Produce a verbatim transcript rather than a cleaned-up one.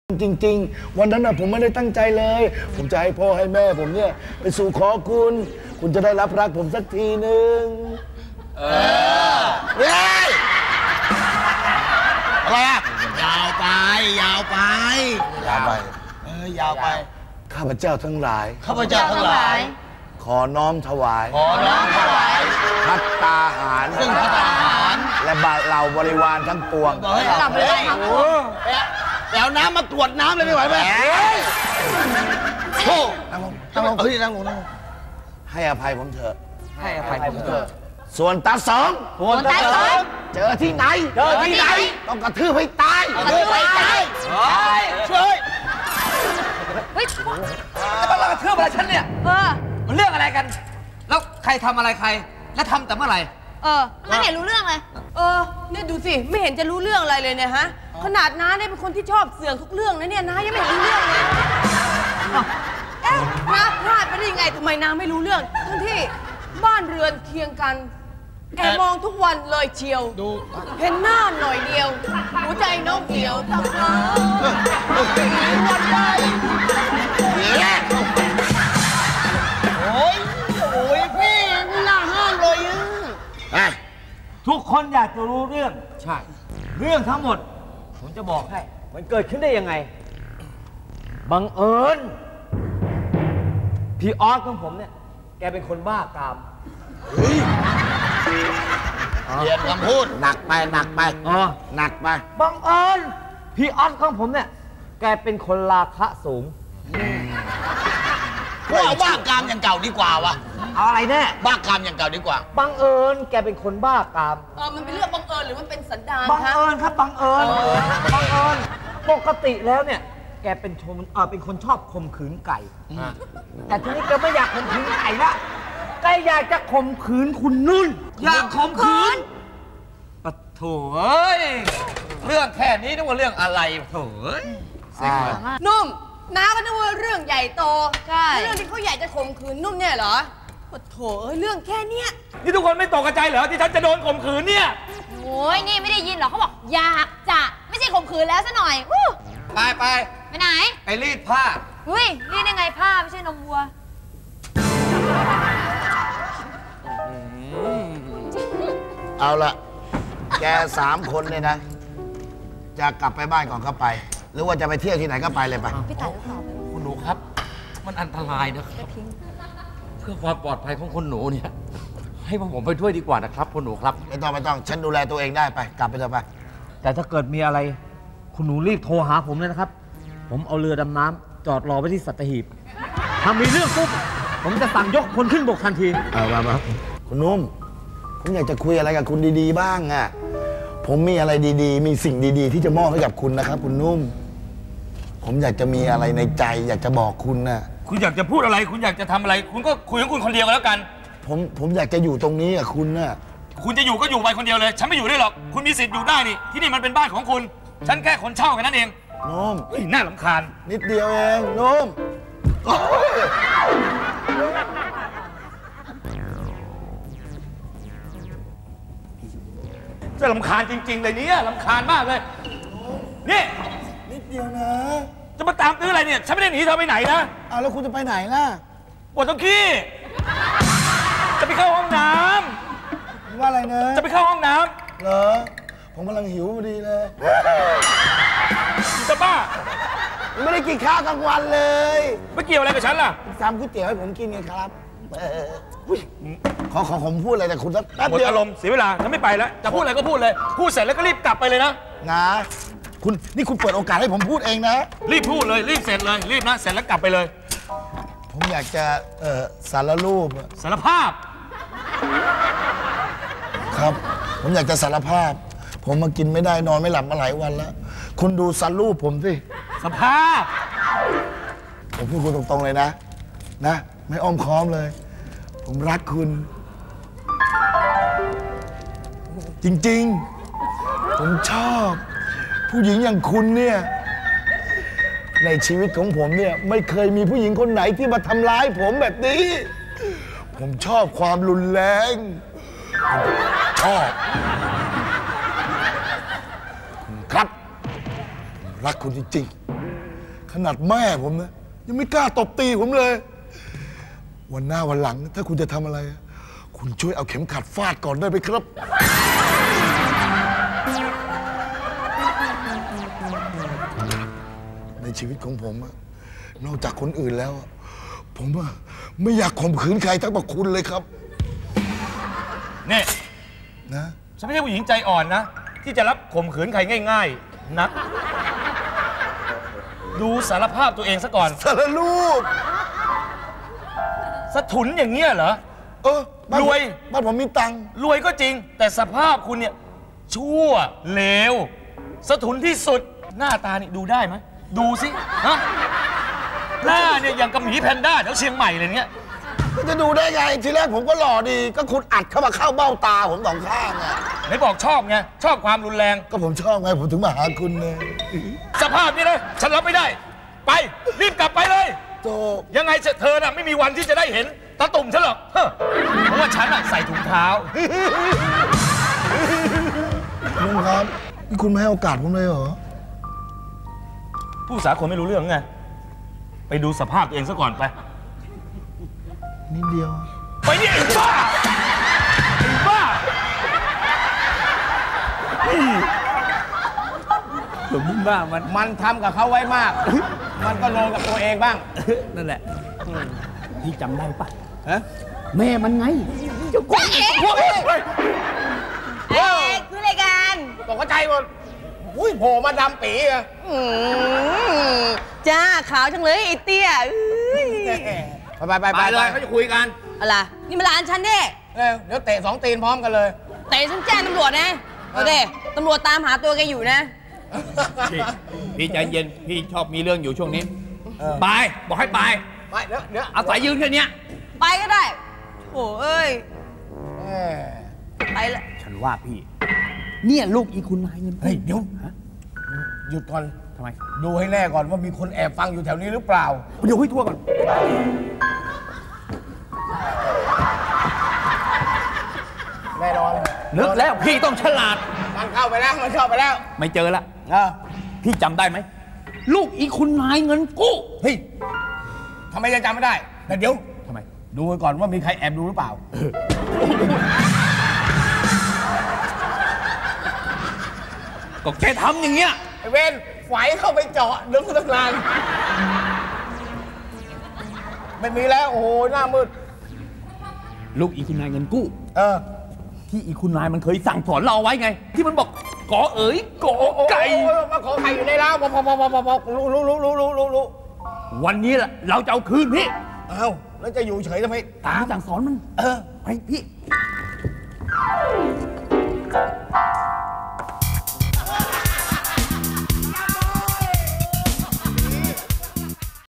จริงๆวันนั้นน่ะผมไม่ได้ตั้งใจเลยผมจะให้พ่อให้แม่ผมเนี่ยไปสู่ขอคุณคุณจะได้รับรักผมสักทีหนึ่งเออเฮ้ยอะไรอ่ะยาวไปยาวไปยาวไปเออยาวไปข้าพเจ้าทั้งหลายข้าพเจ้าทั้งหลายขอน้อมถวายขอน้อมถวายภัตตาหารซึ่งภัตตาหารและบาเหล่าบริวารทั้งปวงกลับเลยแล้วน้ำมาตรวจน้ำเลยไม่ไหวไหมโอ้นั่งลงนั่งลงเฮ้ยนั่งลงนั่งลงให้อภัยผมเถอะให้อภัยผมเถอะส่วนตาสองส่วนตาสองเจอที่ไหนเจอที่ไหนต้องกระทืบให้ตายกระทืบให้ตายช่วยเฮ้ยจะมากระทืบอะไรฉันเนี่ยเออมันเรื่องอะไรกันแล้วใครทำอะไรใครและทำแต่เมื่อไหร่เออไม่เห็นรู้เรื่องเลยเออเนี่ยดูสิไม่เห็นจะรู้เรื่องอะไรเลยเนี่ยฮะขนาดน้าเนี่ยเป็นคนที่ชอบเสือกทุกเรื่องนะเนี่ยน้ายังไม่รู้เรื่องเลยเอ๊ะน้าพลาดไปได้ยังไงทำไมน้าไม่รู้เรื่องทั้งที่บ้านเรือนเคียงกันแอบมองทุกวันเลยเชียวดูเห็นหน้าหน่อยเดียวหัวใจน้องเขียวตั้งมาวันใดโอ้ยโอ้ยพี่ไม่น่าห้ามเลยอ่ะทุกคนอยากจะรู้เรื่องใช่เรื่องทั้งหมดผมจะบอกให้มันเกิดขึ้นได้ยังไงบังเอิญพี่ออสของผมเนี่ยแกเป็นคนบ้ากามเรียนคำพูดหนักไปหนักไปอ๋อหนักไปบังเอิญพี่ออสของผมเนี่ยแกเป็นคนราคะสูงก็เอาบ้ากามอย่างเก่าดีกว่าวะเอาอะไรแน่บ้ากามอย่างเก่าดีกว่าบังเอิญแกเป็นคนบ้ากามเออมันเป็นเรื่องบังเอิญหรือมันเป็นสันดานบังเอิญครับบังเอิญบังเอิญปกติแล้วเนี่ยแกเป็นชมเออเป็นคนชอบข่มขืนไก่แต่ทีนี้แกไม่อยากข่มขืนไก่ละแกอยากจะข่มขืนคุณนุ่นอยากข่มขืนปะโถเอ้ยเรื่องแค่นี้นึกว่าเรื่องอะไรโถเอ้ยนุ่มน้าก็นึกว่าเรื่องใหญ่โตใช่เรื่องที่เขาอยากจะข่มขืนนุ่มเนี่ยเหรอปะโถเอ้ยเรื่องแค่เนี้ยนี่ทุกคนไม่ตกใจเหรอที่ฉันจะโดนข่มขืนเนี่ยโอ้ยนี่ไม่ได้ยินหรอเขาบอกอยากจะไม่ใช่ข่มขืนแล้วซะหน่อยไปไปไปไหนไปรีดผ้าเฮ้ยรีดยังไงผ้าไม่ใช่นมวัวเอาละแกสามคนเลยนะจะกลับไปบ้านก่อนก็ไปหรือว่าจะไปเที่ยวที่ไหนก็ไปเลยไปพี่ต่ายตอบคุณหนูครับมันอันตรายนะครับเพื่อความปลอดภัยของคุณหนูเนี่ยให้พวกผมไปด้วยดีกว่านะครับคุณหนูครับไม่ต้องไม่ต้องฉันดูแลตัวเองได้ไปกลับไปเถอะไปแต่ถ้าเกิดมีอะไรคุณหนูรีบโทรหาผมเลยนะครับผมเอาเรือดำน้ำจอดรอไว้ที่สัตหีบถ้ามีเรื่องปุ๊บผมจะสั่งยกคนขึ้นบกทันทีเอามามาคุณนุ่มผมอยากจะคุยอะไรกับคุณดีๆบ้างอ่ะผมมีอะไรดีๆมีสิ่งดีๆที่จะมอบให้กับคุณนะครับคุณนุ่มผมอยากจะมีอะไรในใจอยากจะบอกคุณน่ะคุณอยากจะพูดอะไรคุณอยากจะทำอะไรคุณก็คุยของคุณคนเดียวกันแล้วกันผมผมอยากจะอยู่ตรงนี้กับคุณน่ะคุณจะอยู่ก็อยู่ไปคนเดียวเลยฉันไม่อยู่ได้หรอกคุณมีสิทธิ์อยู่ได้นี่ที่นี่มันเป็นบ้านของคุณฉันแค่คนเช่ากันนั่นเองนุ่มน่ารำคาญนิดเดียวเองนุ่มจะรำคาญจริงๆเลยเนี่ยรำคาญมากเลยนี่นิดเดียวนะจะมาตามตื้ออะไรเนี่ยฉันไม่ได้หนีเธอไปไหนนะอ้าวแล้วคุณจะไปไหนล่ะปวดท้องขี้จะไปเข้าห้องน้ำว่าอะไรนะจะไปเข้าห้องน้ำเหรอผมกำลังหิวพอดีเลยจะบ้าไม่ได้กินข้าวกลางวันเลยไม่เกี่ยวอะไรกับฉันล่ะทำก๋วยเตี๋ยวให้ผมกินไงครับขอขอผมพูดอะไรแต่คุณสักแป๊บเดียวอารมณ์เสียเวลาฉันไม่ไปแล้วจะพูดอะไรก็พูดเลยพูดเสร็จแล้วก็รีบกลับไปเลยนะนะคุณนี่คุณเปิดโอกาสให้ผมพูดเองนะรีบพูดเลยรีบเสร็จเลยรีบนะเสร็จแล้วกลับไปเลยผมอยากจะเอ่อสารรูปสารภาพครับผมอยากจะสารภาพผมมากินไม่ได้นอนไม่หลับมาหลายวันแล้วคุณดูสารรูปผมสิสภาพผมพูดคุณตรงๆเลยนะนะไม่อ้อมค้อมเลยผมรักคุณจริงๆผมชอบผู้หญิงอย่างคุณเนี่ยในชีวิตของผมเนี่ยไม่เคยมีผู้หญิงคนไหนที่มาทำร้ายผมแบบนี้ผมชอบความรุนแรงชอบครับรักคุณจริงๆขนาดแม่ผมนะยังไม่กล้าตบตีผมเลย วันหน้าวันหลังถ้าคุณจะทำอะไร คุณช่วยเอาเข็มขัดฟาดก่อนได้ไหมครับในชีวิตของผมอะนอกจากคนอื่นแล้วอะผมอะไม่อยากข่มขืนใครทั้งกว่าคุณเลยครับนี่นะฉันไม่ใช่ผู้หญิงใจอ่อนนะ ที่จะรับข่มขืนใครง่ายๆนะดูสารภาพตัวเองซะก่อนสารลูกสะถุนอย่างเงี้ยเหรอเออบ้านผมรวยบ้านผมมีตังค์รวยก็จริง แต่สภาพคุณเนี่ยชั่วเลวสะถุนที่สุดหน้าตานี่ดูได้ไหมดูสิฮะหน้าเนี่ยอย่างกับหมีแพนด้าแถวเชียงใหม่เลยเนี่ยจะดูได้ไงทีแรกผมก็หล่อดี ก็คุณอัดเข้ามาเข้าเบ้าตาผมสองข้างอะไหนบอกชอบไงชอบความรุนแรงก็ผมชอบไงผมถึงมาหาคุณไงสภาพนี้นะฉันรับไม่ได้ ไปรีบกลับไปเลยโตยังไงเธอน่ะไม่มีวันที่จะได้เห็นตาตุ่มฉันหรอกเฮ้อเพราะว่าฉันน่ะใส่ถุงเท้าลุงครับนี่คุณไม่ให้โอกาสผมเลยเหรอผู้ภาษาคนไม่รู้เรื่องไงไปดูสภาพตัวเองซะก่อนไปนิดเดียวไปนี่ไอ้บ้าไอ้บ้าสมมติว่ามันมันทำกับเขาไว้มาก มันก็โดนกับตัวเองบ้างนั่นแหละพี่จำได้ปะฮะแม่มันไงจ้าเอ๋เอ๊ะคือรายการตกใจหมดอุ้ยโผล่มาดำปีอะอืมจ้าขาวจังเลยไอ้เตี้ยอื้อไปไปไปไปเลยเขาจะคุยกันอะไรนี่มันร้านฉันเด้เออเดี๋ยวเตะสองตีนพร้อมกันเลยเตะฉันแจ้งตำรวจนะเอาเด้ตำรวจตามหาตัวแกอยู่นะพี่พี่ใจเย็น พี่ชอบมีเรื่องอยู่ช่วงนี้เออไป บอกให้ไปไปเดี๋ยวเดี๋ยวอาศัยยืนแค่เนี้ยไปก็ได้โถ่เอ้ยเออไปละฉันว่าพี่ เนี่ยลูกอีคุณนายเงินเฮ้ยเดี๋ยวฮะหยุดก่อนทำไมดูให้แน่ก่อนว่ามีคนแอบฟังอยู่แถวนี้หรือเปล่าเดี๋ยวให้ทั่วก่อนแน่นอนนึกแล้วพี่ต้องฉลาดมันเข้าไปแล้วมันเข้าไปแล้วไม่เจอละเออพี่จำได้ไหม ลูกอีคุณนายเงินกู้เฮ้ยทำไมยังจำไม่ได้ แต่เดี๋ยวทำไมดูไว้ก่อนว่ามีใครแอบดูหรือเปล่าก็แกทำอย่างเงี้ยไอ้เวนไฝเข้าไปเจาะดึงตั้งนานไม่มีแล้ว โอ้โห หน้ามืดลูกอีคุณนายเงินกู้เออที่อีคุณนายมันเคยสั่งสอนเราเอาไว้ไง ที่มันบอกกอเอ๋ยกอไก่โอ้ยมาขอไข่อยู่ในร้าวพอพอพอพอพอพอรู้รู้รู้รู้รู้รู้รู้วันนี้แหละเราจะเอาคืนพี่เอ้าแล้วจะอยู่เฉยทำไมตามที่สั่งสอนมันเออไปพี่